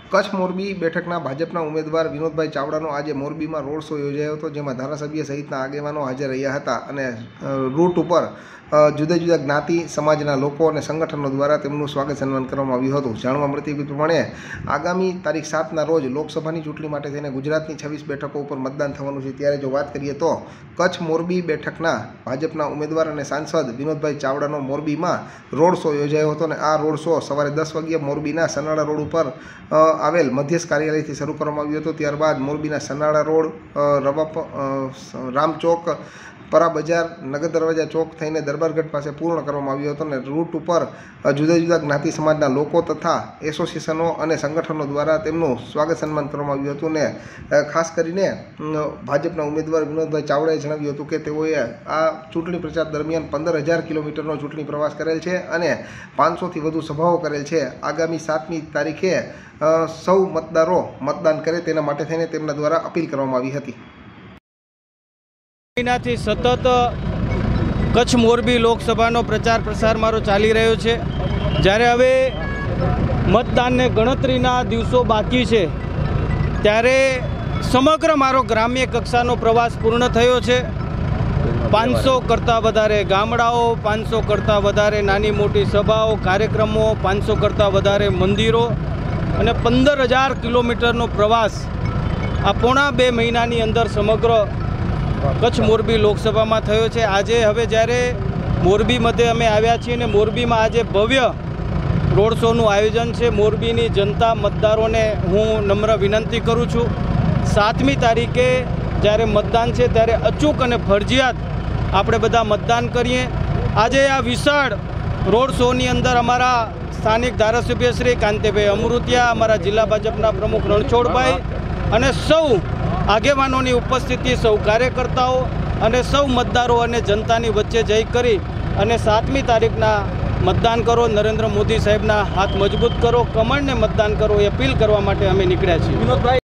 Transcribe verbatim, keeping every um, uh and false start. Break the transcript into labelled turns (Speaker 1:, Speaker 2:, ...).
Speaker 1: કચ્છ મોરબી બેઠકના ભાજપના ઉમેદવાર વિનોદભાઈ ચાવડાનો આજે મોરબીમાં રોડ શો યોજાયો હતો, જેમાં ધારાસભ્ય સહિતના આગેવાનો હાજર રહ્યા હતા અને રૂટ ઉપર જુદા જુદા જ્ઞાતિ સમાજના લોકો અને સંગઠનો દ્વારા તેમનું સ્વાગત સન્માન કરવામાં આવ્યું હતું। જાણવા મળતી પ્રમાણે આગામી તારીખ સાતના રોજ લોકસભાની ચૂંટણી માટે થઈને ગુજરાતની છવ્વીસ બેઠકો ઉપર મતદાન થવાનું છે। ત્યારે જો વાત કરીએ તો કચ્છ મોરબી બેઠકના ભાજપના ઉમેદવાર અને સાંસદ વિનોદભાઈ ચાવડાનો મોરબીમાં રોડ શો યોજાયો હતો અને આ રોડ શો સવારે દસ વાગ્યે મોરબીના સનાળા રોડ ઉપર આવેલ મધ્યસ્થ કાર્યાલયથી શરૂ કરવામાં આવ્યું હતું। ત્યારબાદ મોરબીના સનાળા રોડ, રવા રામ ચોક, પરા બજાર, નગર દરવાજા ચોક થઈને દરબારગઢ પાસે પૂર્ણ કરવામાં આવ્યો હતો અને રૂટ ઉપર જુદા જુદા જ્ઞાતિ સમાજના લોકો તથા એસોસિએશનો અને સંગઠનો દ્વારા તેમનું સ્વાગત સન્માન કરવામાં આવ્યું હતું। ને ખાસ કરીને ભાજપના ઉમેદવાર વિનોદભાઈ ચાવડાએ જણાવ્યું હતું કે તેઓએ આ ચૂંટણી પ્રચાર દરમિયાન પંદર હજાર કિલોમીટરનો ચૂંટણી પ્રવાસ કરેલ છે અને પાંચસોથી વધુ સભાઓ કરેલ છે। આગામી સાતમી તારીખે સૌ મતદારો મતદાન કરે તેના માટે થઈને તેમના દ્વારા અપીલ કરવામાં આવી હતી।
Speaker 2: મહિનાથી સતત કચ્છ મોરબી લોકસભાનો પ્રચાર પ્રસાર મારો ચાલી રહ્યો છે। જ્યારે હવે મતદાનને ગણતરીના દિવસો બાકી છે ત્યારે સમગ્ર મારો ગ્રામ્ય કક્ષાનો પ્રવાસ પૂર્ણ થયો છે। પાંચસો કરતાં વધારે ગામડાઓ, પાંચસો કરતાં વધારે નાની મોટી સભાઓ, કાર્યક્રમો, પાંચસો કરતાં વધારે મંદિરો અને પંદર હજાર કિલોમીટરનો પ્રવાસ આ પોણા બે મહિનાની અંદર સમગ્ર કચ્છ મોરબી લોકસભામાં થયો છે। આજે હવે જ્યારે મોરબી મધ્યે અમે આવ્યા છીએ અને મોરબીમાં આજે ભવ્ય રોડ શોનું આયોજન છે। મોરબીની જનતા મતદારોને હું નમ્ર વિનંતી કરું છું, સાતમી તારીખે જ્યારે મતદાન છે ત્યારે અચૂક અને ફરજિયાત આપણે બધા મતદાન કરીએ। આજે આ વિશાળ રોડ શોની અંદર અમારા સ્થાનિક ધારાસભ્ય શ્રી કાંતિભાઈ અમૃતિયા, અમારા જિલ્લા ભાજપના પ્રમુખ રણછોડભાઈ અને સૌ આગેવાનોની ઉપસ્થિતિ, સૌ કાર્યકર્તાઓ અને સૌ મતદારો અને જનતાની વચ્ચે જઈ કરી અને સાતમી તારીખના મતદાન કરો, નરેન્દ્ર મોદી સાહેબના હાથ મજબૂત કરો, કમળને મતદાન કરો એ અપીલ કરવા માટે અમે નીકળ્યા છીએ। વિનોદભાઈ